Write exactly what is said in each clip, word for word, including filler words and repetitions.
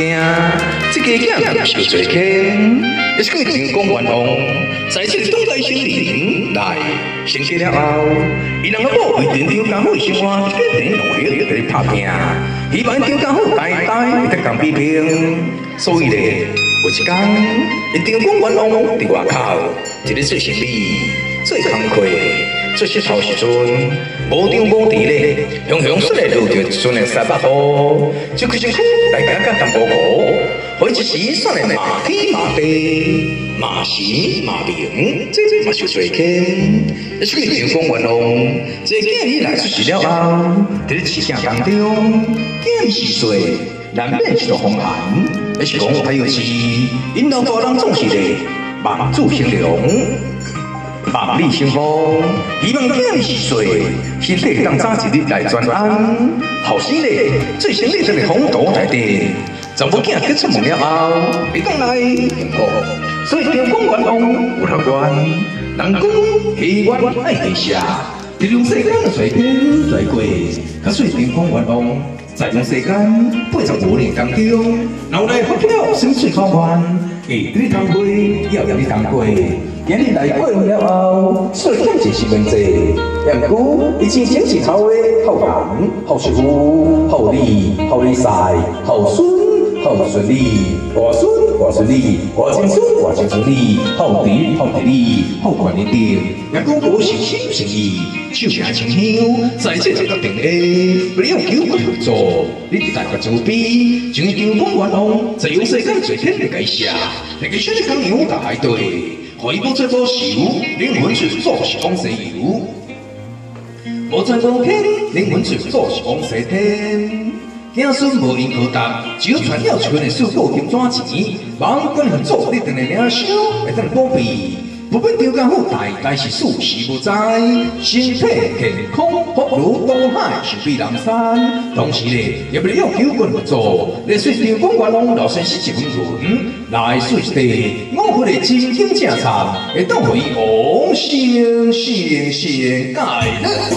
这家囝受罪欠，也是个成功愿望，在这东台森林来成家了后，伊两个某为田张家好生活，一点努力在咧打拼，希望张家好代代在讲批评，所以咧，有一天，伊成功愿望伫外口，一日做生意，做工课。 做石头时阵，无张无地咧，雄雄出来路着顺来三百户，就开身躯来行甲淡薄糊，互伊一时算来马天马地，马时马名，这这嘛受罪欠，也是个成功愿望。这囝儿来出世了后，伫咧市场当中，囝儿是岁难免是道风寒，也是讲还有是，因老大人总是咧望子成龙。 万里生风，希望囝儿是岁，身体当早一日来专安。后生咧，最先咧在个风度内底，查某囝结出门了后，会当来幸福。所以中国愿望有效关，人讲希望爱地下，利用世间随天来过，较水中国愿望。 在这世间八十五年当中，脑内发了心水方案，下日当过，要日当过。今日来过了后，虽然欠是问题，但不过已经坚持好的好人、好媳妇、好儿、好儿婿、好孙、好顺利，外孙、外孙女、外亲孙、外亲孙女，好弟、好弟弟、好管理点，也讲无诚心诚意。 手名清香，在这个定下，不要求我合作，你大家做比，就张公愿望，在用世间最天的介绍，那个小的讲牛大海对，可以无做无受，灵魂是做是讲西游，无做无天，灵魂是做是讲西天。子孙无因可答，只有传了村的数个金纸钱，望管合作你等来领收，会当保庇。 不必调教好大，但是事事无知，身体健康，福如东海，寿比南山。同时咧，也不了求棍合作，来说张公元王老先生一份文，来说一地，我府的真经正常，会当为王先先先盖了。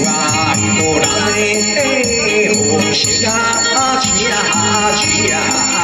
去呀去呀去呀！